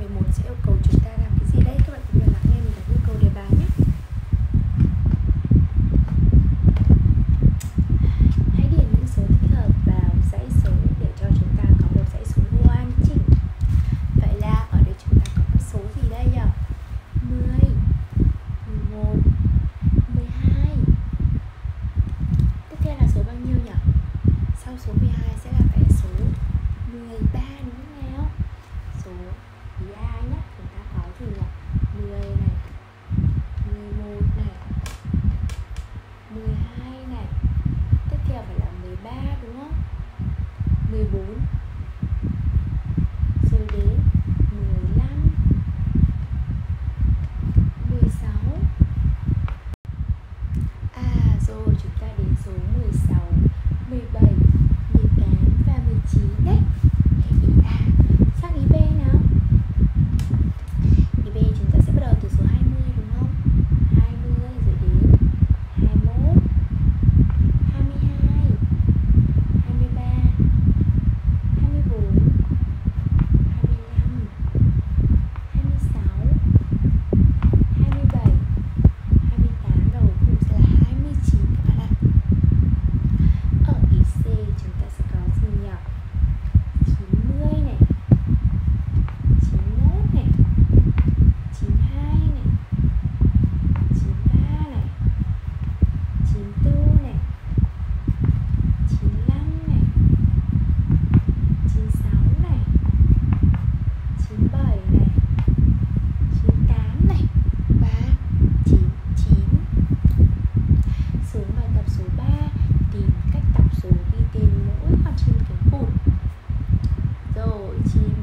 11 sẽ yêu cầu chúng ta làm cái gì đây? Các bạn cùng lắng nghe mình giải yêu cầu đề bài nhé. Hãy điền những số thích hợp vào dãy số để cho chúng ta có một dãy số hoàn chỉnh. Vậy là ở đây chúng ta có cái số gì đây nhỉ? 10, 11, 12. Tiếp theo là số bao nhiêu nhỉ? Sau số 12 sẽ là cái số 13 đúng không nào? Số thứ hai nhé, chúng ta có gì nhỉ? 10 này, 11 này, 12 này. Tiếp theo phải là 13 đúng không? 14. Rồi đến 15, 16. Rồi chúng ta đến số 16, 17, 18 và 19 đấy. Ý A. Sang ý B nào. Ý B chúng ta sẽ bắt đầu từ số 20 đúng không? 20 rồi đến 21, 22, 23, 24, 25, 26, 27, 28 rồi cùng sẽ là 29 các bạn ạ. Ở ý C chúng ta sẽ có gì nhỉ? 90 này, 91 này, 92 này, 93 này, 94 này, 95 này, 96 này, 97 này, 98 này và 99. Xuống bài tập số 3, tìm cách đọc số ghi tên mỗi con chim cánh cụt. Rồi, chim